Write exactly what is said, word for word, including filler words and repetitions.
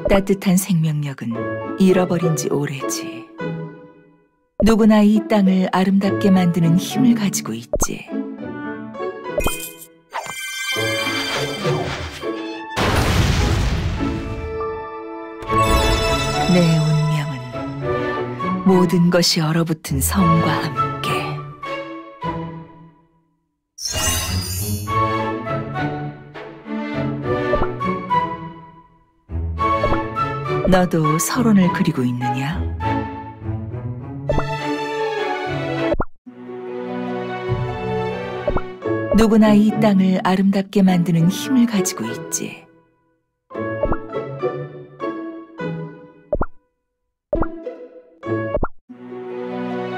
따뜻한 생명력은 잃어버린 지 오래지. 누구나 이 땅을 아름답게 만드는 힘을 가지고 있지. 내 운명은 모든 것이 얼어붙은 성과 함께. 너도 서론을 그리고 있느냐? 누구나 이 땅을 아름답게 만드는 힘을 가지고 있지.